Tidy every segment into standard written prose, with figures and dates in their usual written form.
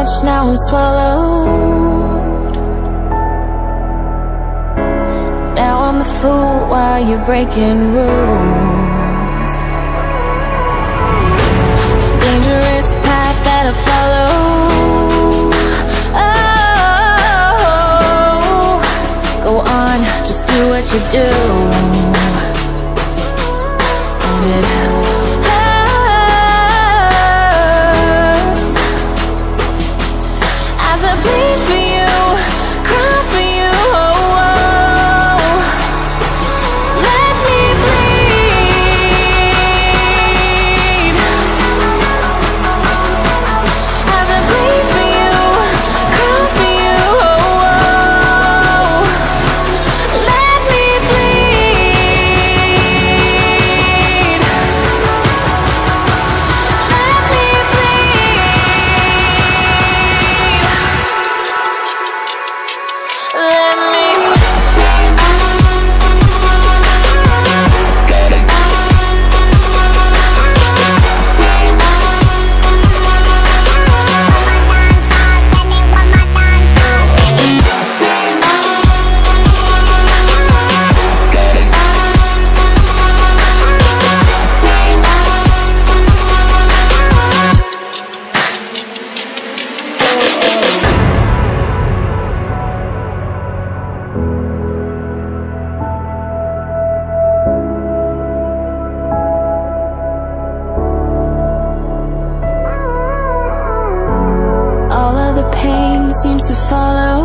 much, now I'm swallowed. Now I'm the fool while you're breaking rules. Dangerous path that I follow. Oh, go on, just do what you do. And it hurts as I bleed for you, cry for you. Oh, oh. Let me bleed as I bleed for you, cry for you. Oh, oh. Let me bleed. Let me bleed. Let me. All of the pain seems to follow,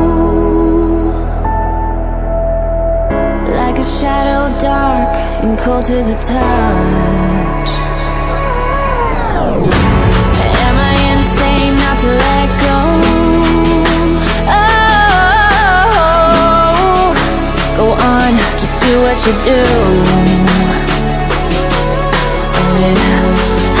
like a shadow dark and cold to the touch. Am I insane not to let go? Oh, go on, just do what you do. And it